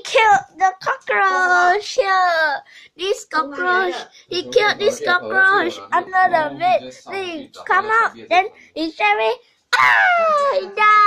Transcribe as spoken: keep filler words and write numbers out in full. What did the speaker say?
killed the cockroach here. This cockroach, he killed this cockroach under the bed. Then come out, then he said, ah, he died.